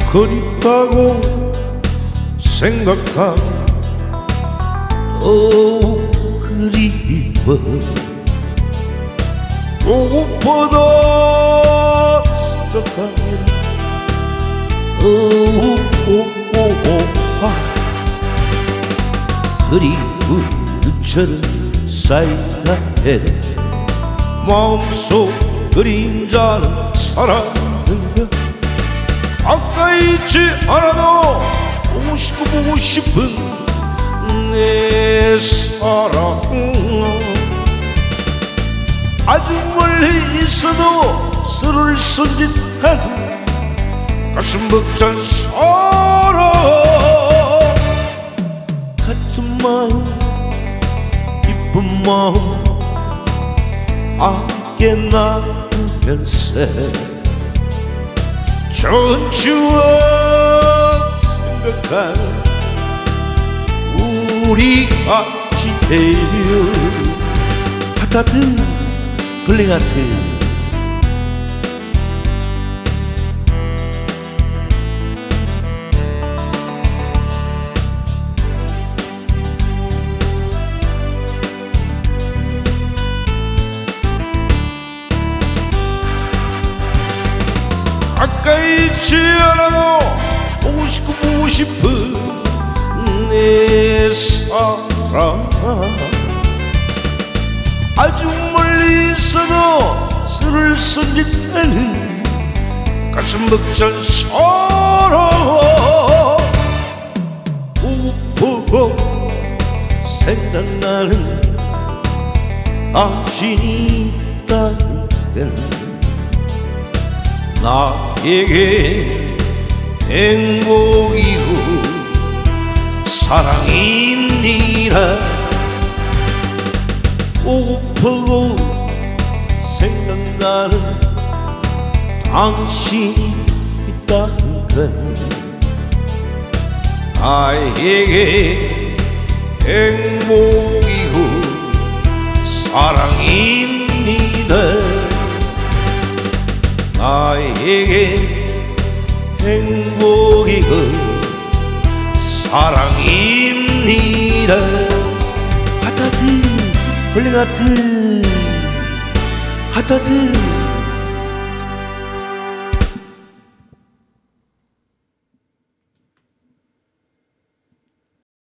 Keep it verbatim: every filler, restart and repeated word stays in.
그립다고 생각하면 더욱 그리워. 조금보다 생각하면 더욱 고파. 그리운 눈처럼 쌓이다 해도 마음속 그림자는 살아있는가. 가까이 있지 않아도 보고 싶고 보고 싶은 내 사랑. 아주 멀리 있어도 술을 손짓하는 가슴 벅찬 사랑. 같은 마음 기쁜 마음 함께 나누면서 좋은 추억 생각하는 우리 같이 해요. 하타트 블링하트. 가까이 있지 않아도 보고 싶고 보고 싶은 내 사랑. 아주 멀리 있어도 술을 손짓하는 가슴 벅찬 사랑. 보고 생각나는 당신이 있다는 건 나에게 행복이고 사랑입니다. 보고 생각나는 당신이 있다는 건 나에게 행복이고 사랑입니다. 나에게 행복이고 사랑입니다. 하타트 블링하트 하타트.